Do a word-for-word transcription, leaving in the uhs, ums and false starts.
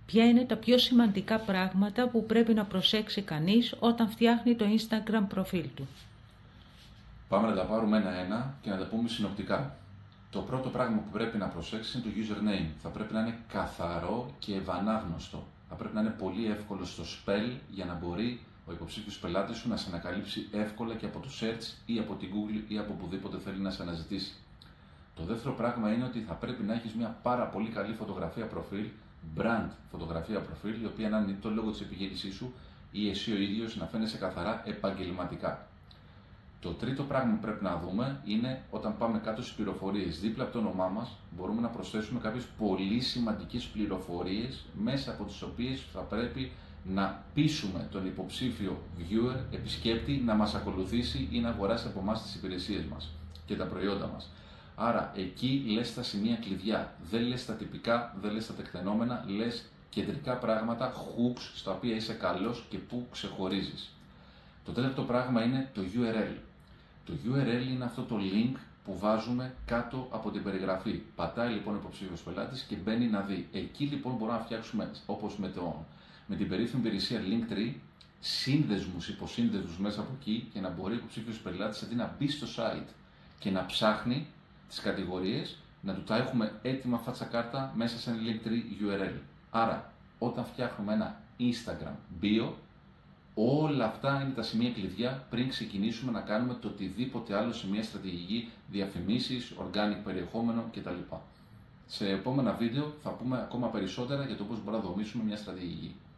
Ποια είναι τα πιο σημαντικά πράγματα που πρέπει να προσέξει κανείς όταν φτιάχνει το Instagram προφίλ του? Πάμε να τα πάρουμε ένα-ένα και να τα πούμε συνοπτικά. Το πρώτο πράγμα που πρέπει να προσέξει είναι το username. Θα πρέπει να είναι καθαρό και ευανάγνωστο. Θα πρέπει να είναι πολύ εύκολο στο spell για να μπορεί ο υποψήφιος πελάτης σου να σε ανακαλύψει εύκολα και από το search ή από την Google ή από οπουδήποτε θέλει να σε αναζητήσει. Το δεύτερο πράγμα είναι ότι θα πρέπει να έχεις μια πάρα πολύ καλή φωτογραφία προφίλ, brand φωτογραφία προφίλ, η οποία να είναι το λόγο της επιχείρησής σου ή εσύ ο ίδιος να φαίνεσαι καθαρά επαγγελματικά. Το τρίτο πράγμα που πρέπει να δούμε είναι όταν πάμε κάτω στις πληροφορίες. Δίπλα από το όνομά μας μπορούμε να προσθέσουμε κάποιες πολύ σημαντικές πληροφορίες μέσα από τις οποίες θα πρέπει να πείσουμε τον υποψήφιο viewer, επισκέπτη, να μας ακολουθήσει ή να αγοράσει από εμάς τις υπηρεσίες μας και τα προϊόντα μας. Άρα εκεί λες τα σημεία κλειδιά, δεν λες τα τυπικά, δεν λες τα τεκτενόμενα, λες κεντρικά πράγματα, hooks στα οποία είσαι καλός και που ξεχωρίζεις. Το τέταρτο πράγμα είναι το γιου αρ ελ. Το γιου αρ ελ είναι αυτό το link που βάζουμε κάτω από την περιγραφή. Πατάει λοιπόν ο υποψήφιος πελάτης και μπαίνει να δει. Εκεί λοιπόν μπορούμε να φτιάξουμε, όπως με, το, με την περίφημη υπηρεσία Linktree, σύνδεσμους, υποσύνδεσμους μέσα από εκεί και να μπορεί ο υποψήφιος πελάτης αντί να μπει στο site και να ψάχνει τις κατηγορίες, να του τα έχουμε έτοιμα φάτσα κάρτα μέσα σε ένα Linktree γιου αρ ελ. Άρα, όταν φτιάχνουμε ένα Instagram bio, όλα αυτά είναι τα σημεία κλειδιά πριν ξεκινήσουμε να κάνουμε το οτιδήποτε άλλο σε μια στρατηγική διαφημίσεις, organic περιεχόμενο κτλ. Σε επόμενα βίντεο θα πούμε ακόμα περισσότερα για το πώς μπορούμε να δομήσουμε μια στρατηγική.